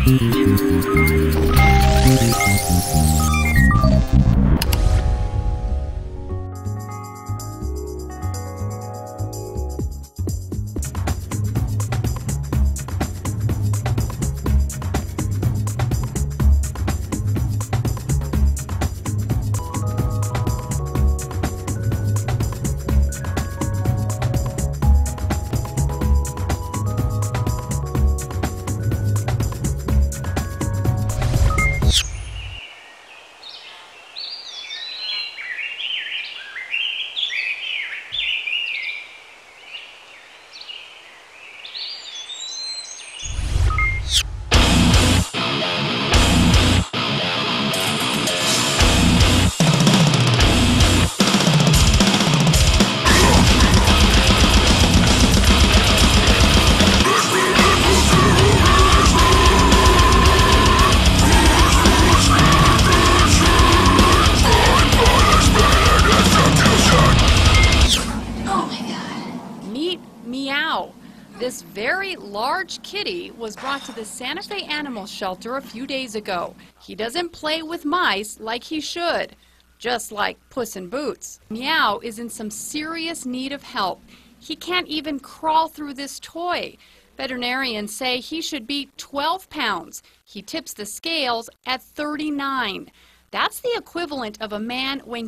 Meow. This very large kitty was brought to the Santa Fe Animal Shelter a few days ago. He doesn't play with mice like he should, just like Puss in Boots. Meow is in some serious need of help. He can't even crawl through this toy. Veterinarians say he should be 12 pounds. He tips the scales at 39. That's the equivalent of a man weighing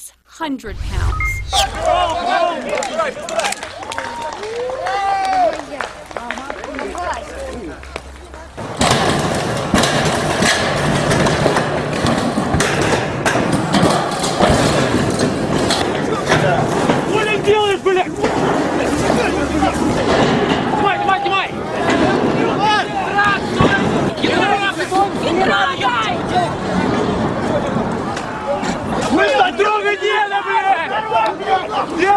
600 pounds. Мы на друга дело, блядь!